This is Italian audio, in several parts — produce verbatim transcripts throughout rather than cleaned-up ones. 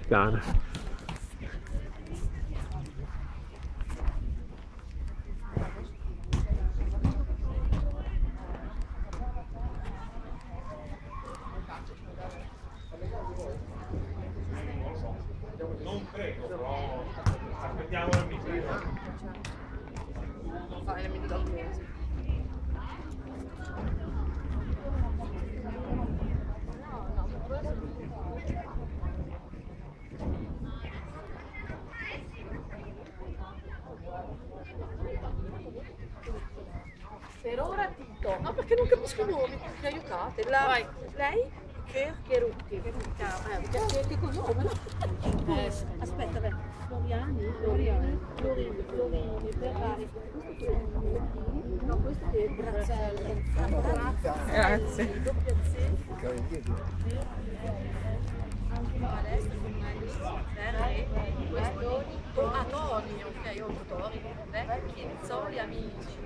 cane. Non credo, però aspettiamo il microfono. Fare elementi dal mese. Per ora Tito. No, perché non capisco i nomi. Mi aiutate? La... Vai. Lei? Che? Cherutti. Eh, che, che cognome, no? Eh, aspetta, beh. Floriani, Floriani, Florini, Florini, Ferrari. No, questo è Brazzelli. Grazie. Doppia Z. Anche in palestra con me. Questo ah, Toni, ok, ho detto Tori. Vecchi, Rizzoli, amici.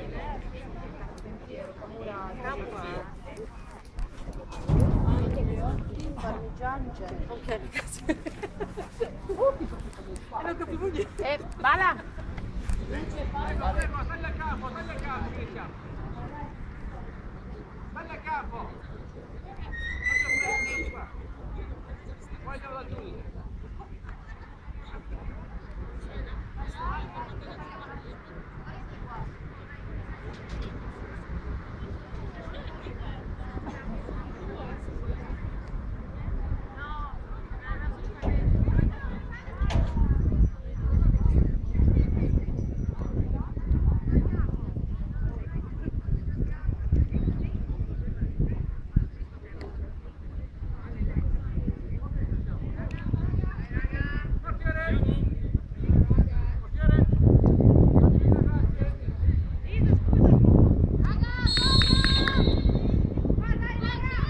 Campa. Parmigiano c'è. Ok, mi cazzo. E non capivo niente. Eh, bala! Fermo, fermo, taglia a capo, taglia a capo, Grecia. Taglia a capo. Non ti prendi qua. Voglio la tua.